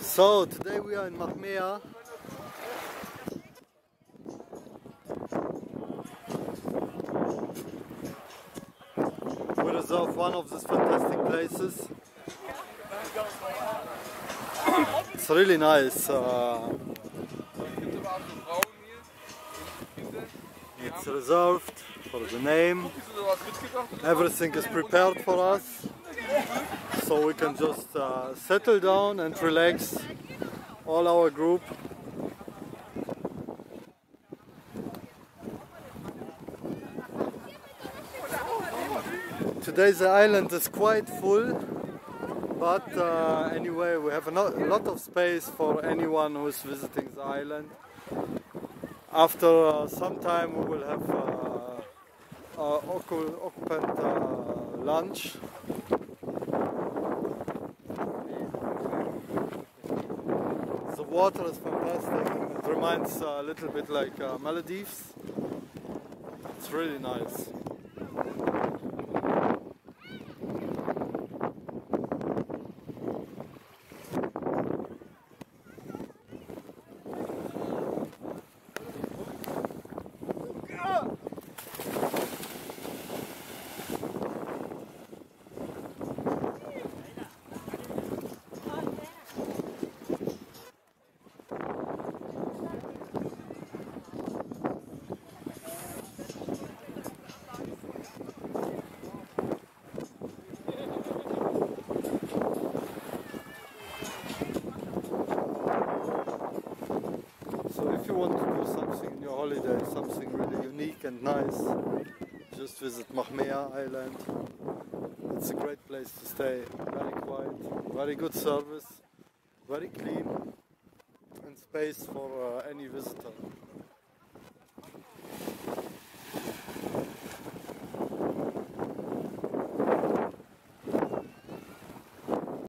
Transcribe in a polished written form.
So today we are in Mahmya. We reserve one of these fantastic places. It's really nice. It's reserved for the name. Everything is prepared for us, so we can just settle down and relax, all our group. Today the island is quite full, but anyway we have a lot of space for anyone who is visiting the island. After some time we will have occupant lunch. The water is fantastic. It reminds a little bit like Maldives. It's really nice. So if you want to do something in your holiday, something really unique and nice, just visit Mahmya Island. It's a great place to stay, very quiet, very good service, very clean, and space for any visitor.